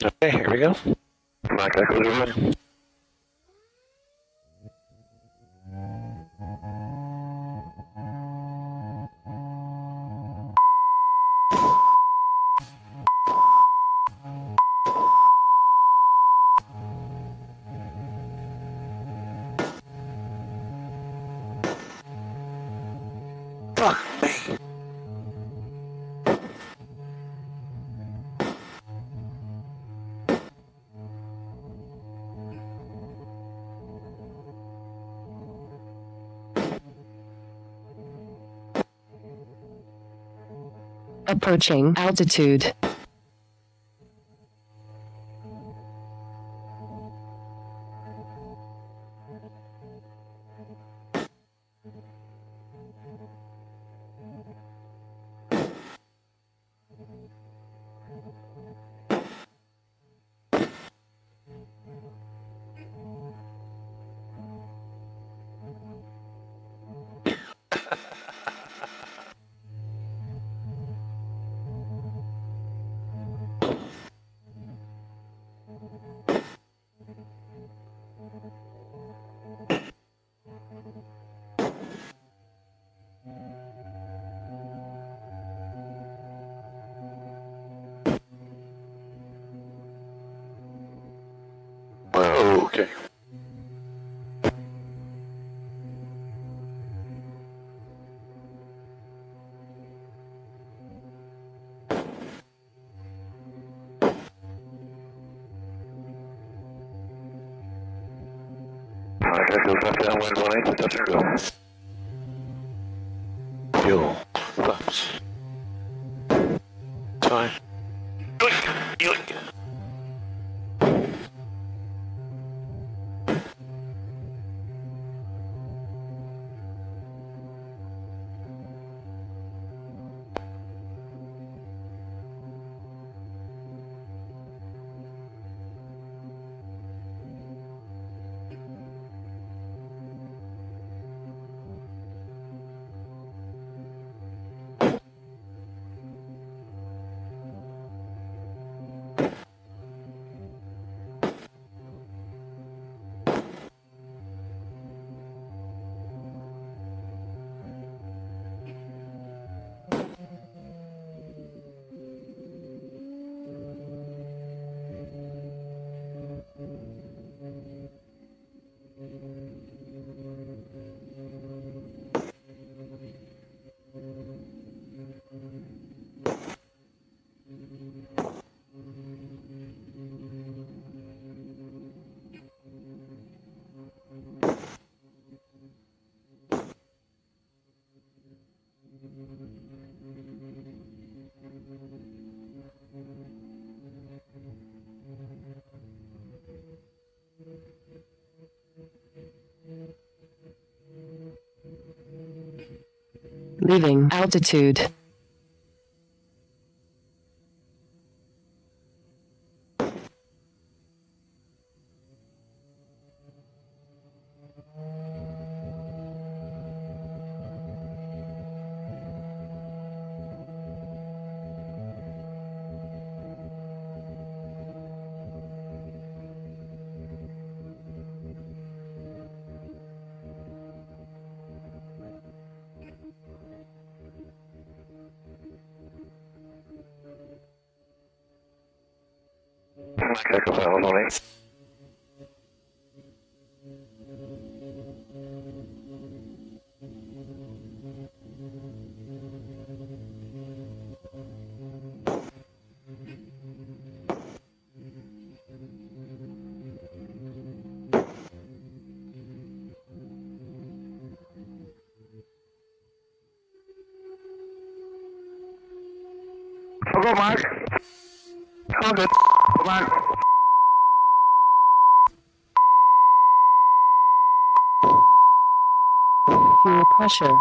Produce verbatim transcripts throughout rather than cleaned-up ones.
Okay, here we go. Mike Echo Zero. Fuck me. Approaching altitude. Whoa, okay. Mike Echo left downwind one eight, touch and go. Fuel, flaps. Time. Yoink, yoink. Leaving altitude. Mike Echo downwind one eight. I'll go, Mark. All good. Come on. Fuel pressure.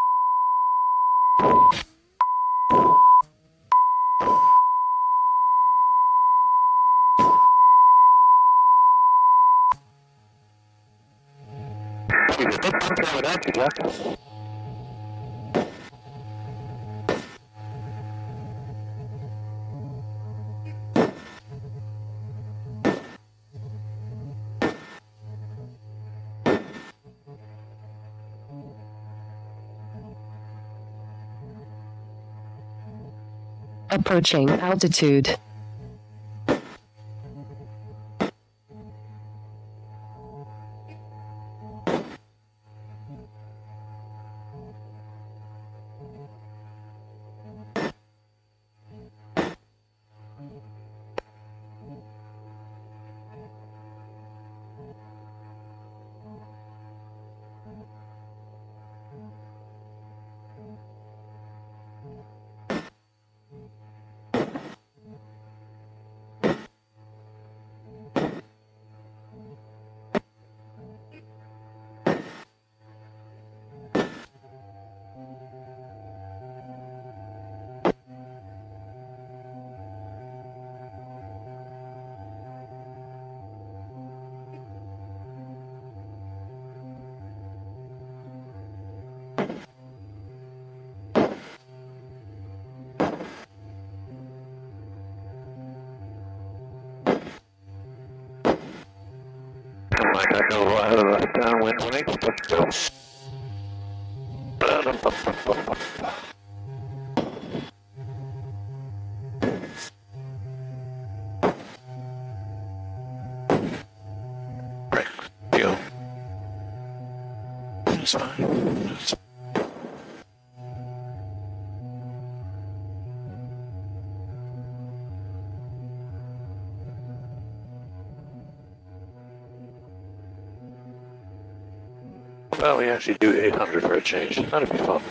You just put something over that, you Jack. Approaching altitude. Mike Echo, uh, downwind twenty, let's go. Break, fuel. It's fine. It's Well, we actually do eight hundred for a change. That'd be fun.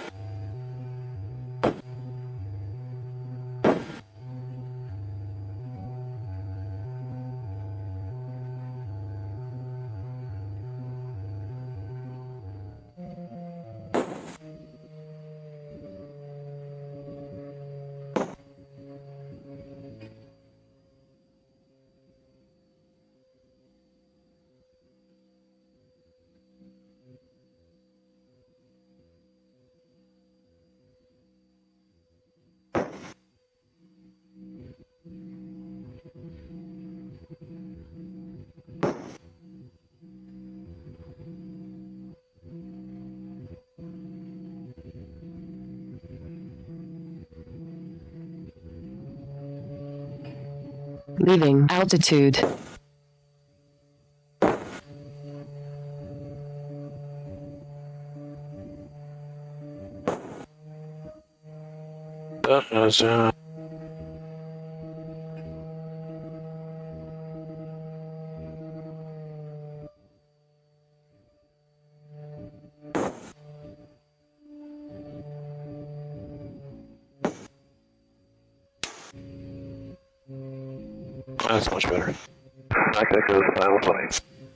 Leaving altitude. That is, uh, that's much better. Mike Echo, final twenty.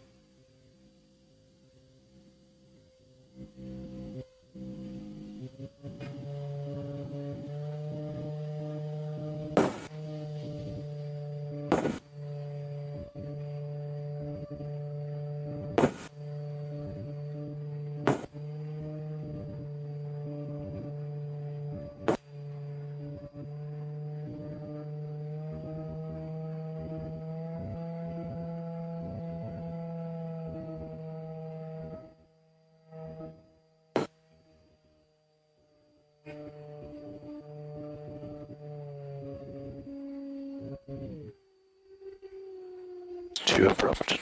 Too abrupt.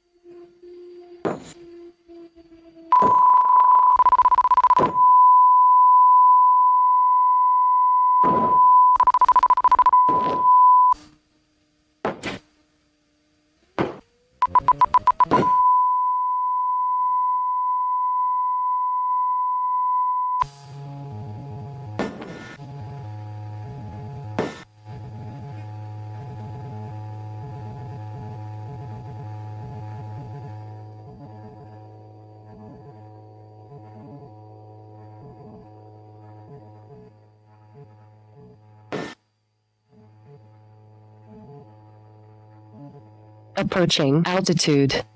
Approaching altitude.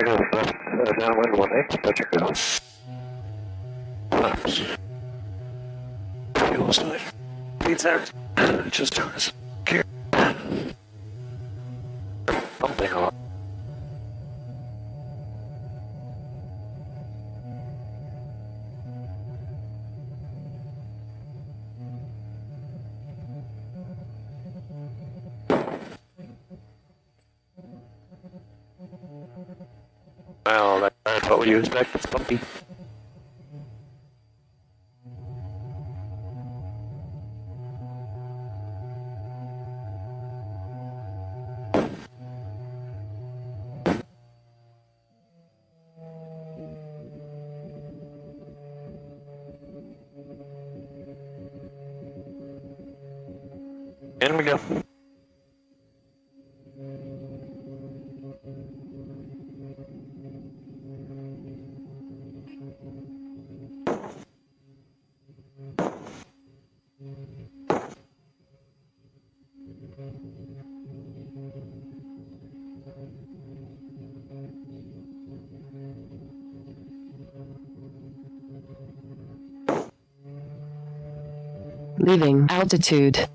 goes left, uh, downwind one eight, Patrick goes. Left. Fuel side. Leads out. Just turns. Gear. Pumping off. Well, that, that's what would you expect? It's bumpy. In we go. Leaving altitude.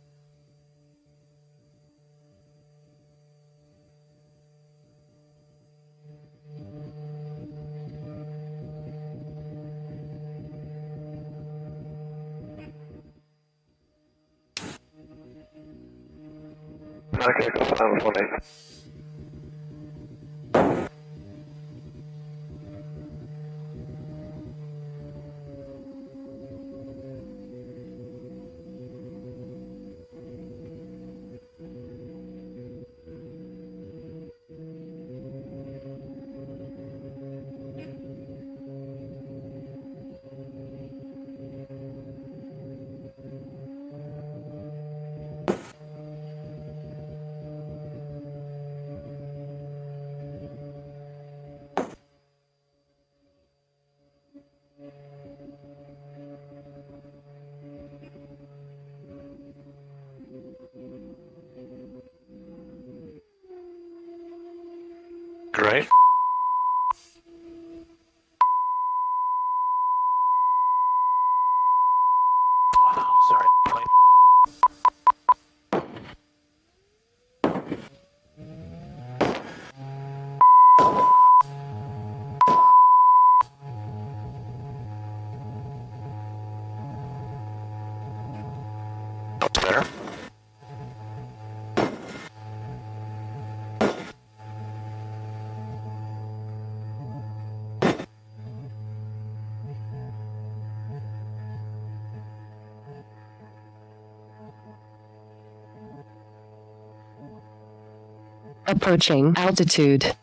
Okay, go down one eight. Great. Wow, sorry. Plane. That's better. Approaching altitude.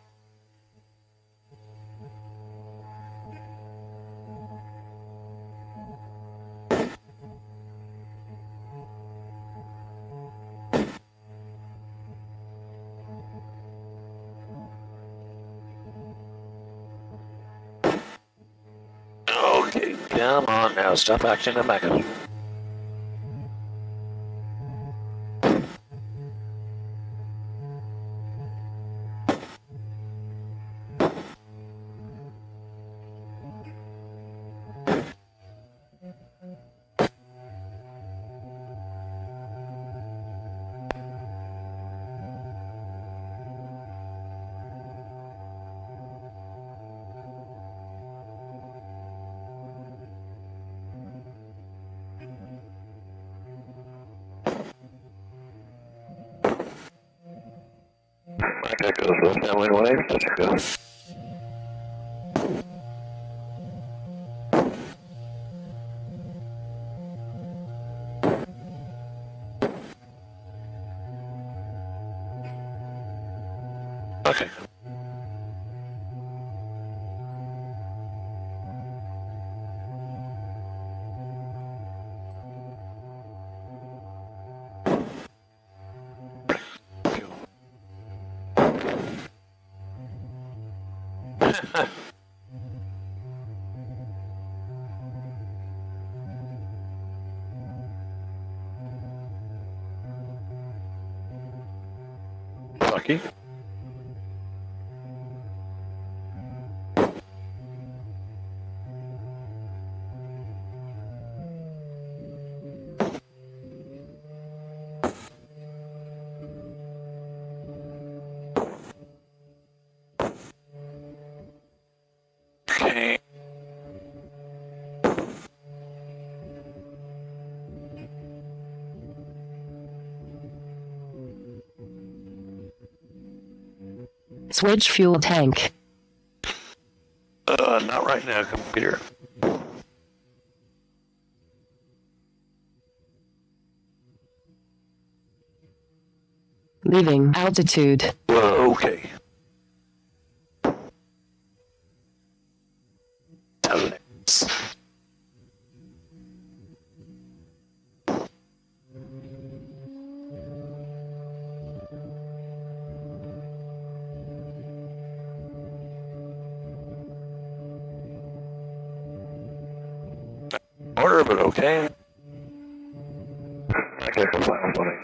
Okay, come on now. Stop acting a maggot. Okay, goes left downwind one eight, Patrick goes. Okay. Lucky. Switch fuel tank. Uh, not right now, computer. Leaving altitude. Whoa, okay. Thanks. Order, but okay. Okay, for final twenty.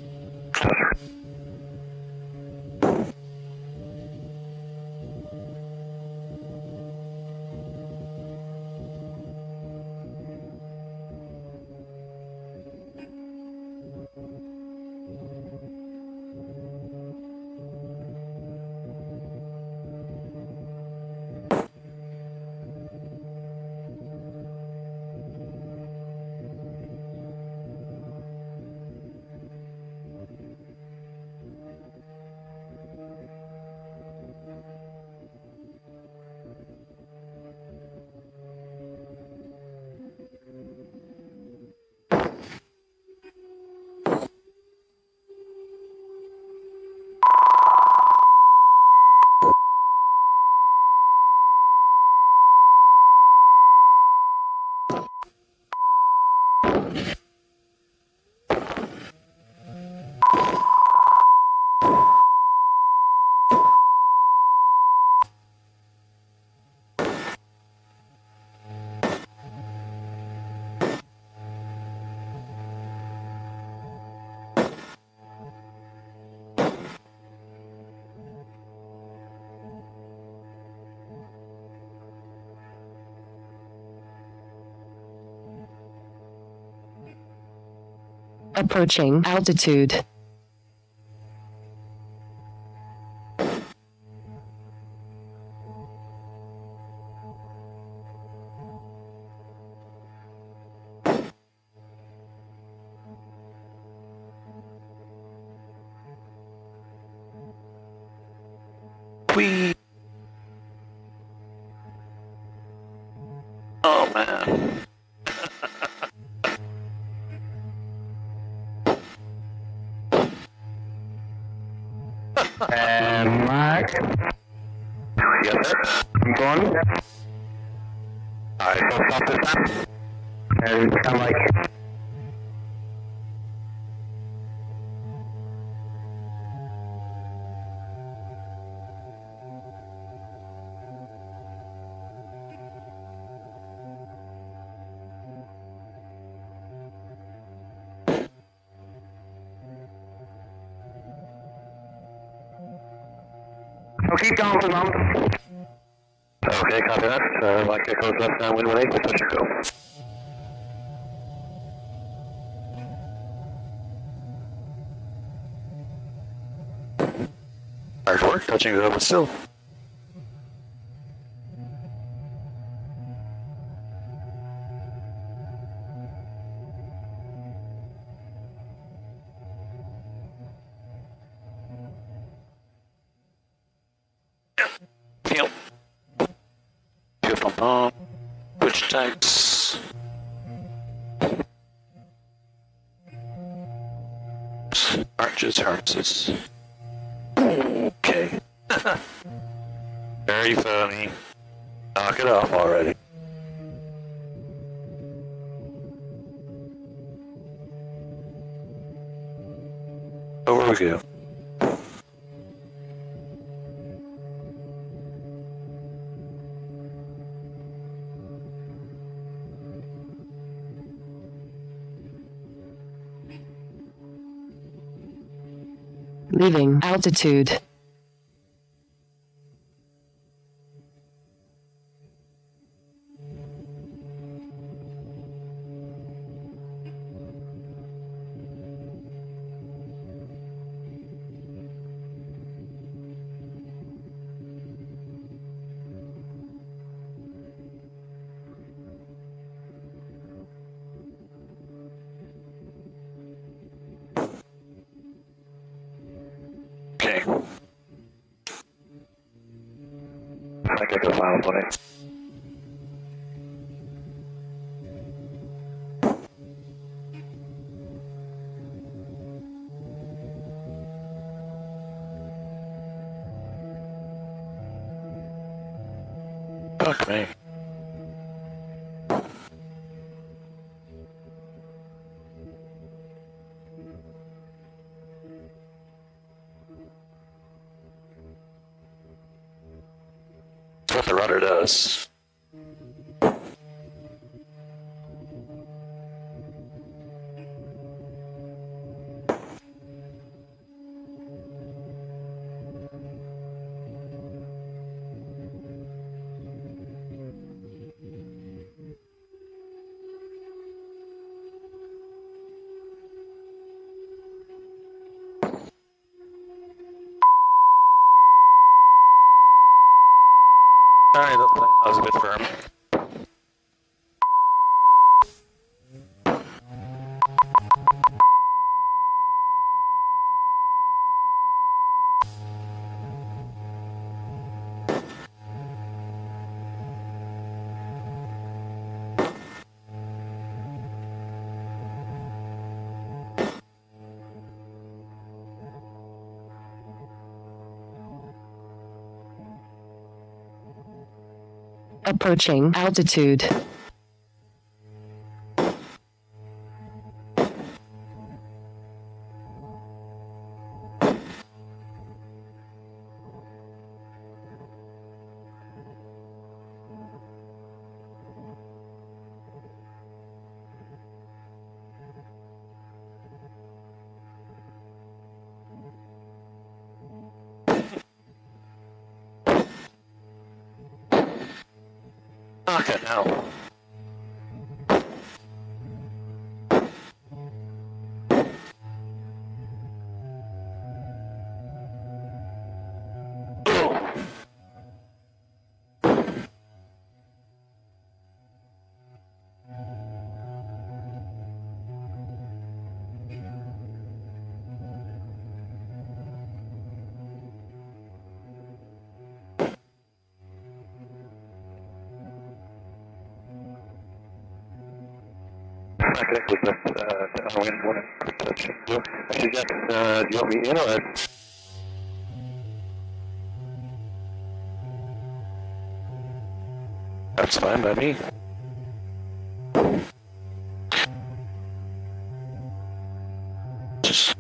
Approaching altitude. Whee! Oh man. And Mark, Yes, sir. I'm going. Alright, so stop this time. And I'm like, I'll keep going for the moment. Okay, copy that. Uh, like echoes left nine, wind one eight, touch and go. Hard work, touching it over still. Yep. Fuel pump, switch tanks. Arches, harnesses. Okay. Very funny. Knock it off already. Over we go. Leaving altitude. Okay. Mike Echo Final one eight. Fuck me. That's what the rudder does. Alright, that was a bit firm. Approaching altitude. Okay, now. Mike Echo with uh, downwind one eight. Reception. Actually, Jack, uh, do you want me in or out? That's fine by me. Just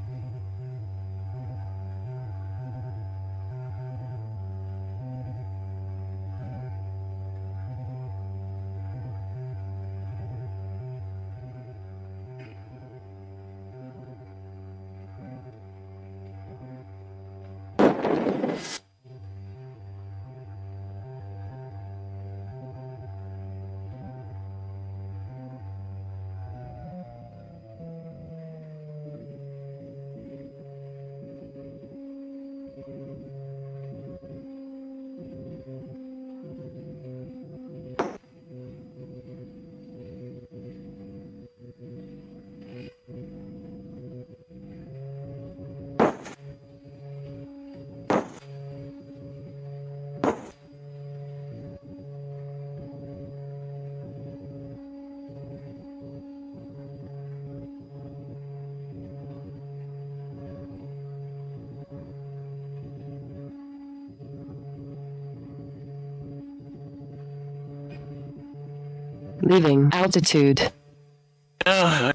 Leaving altitude. uh,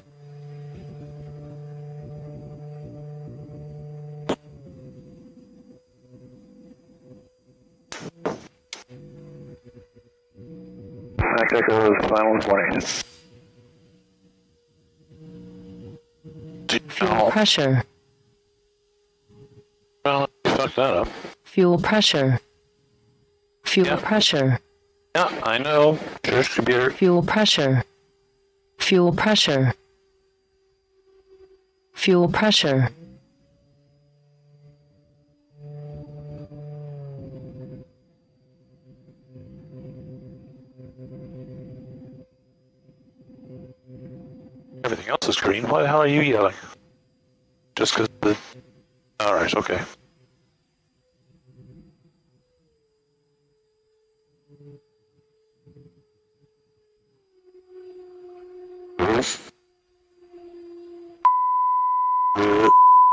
Mike Echo Final one eight. Fuel no. pressure. Well, you fucked that up. Fuel pressure. Fuel Yeah. pressure. Yeah, I know. Just computer. Fuel pressure. Fuel pressure. Fuel pressure. Everything else is green. Why the hell are you yelling? Just because the... Alright, okay. Uh,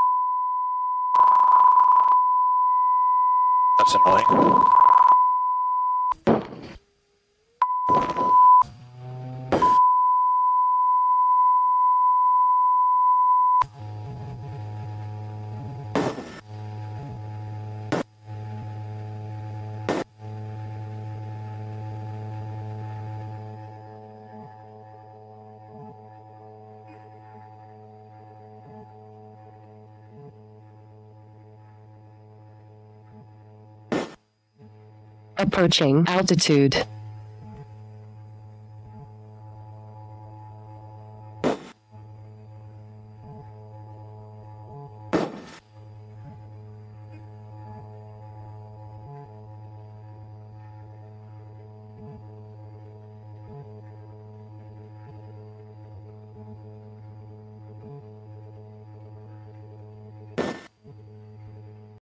That's annoying. Approaching altitude.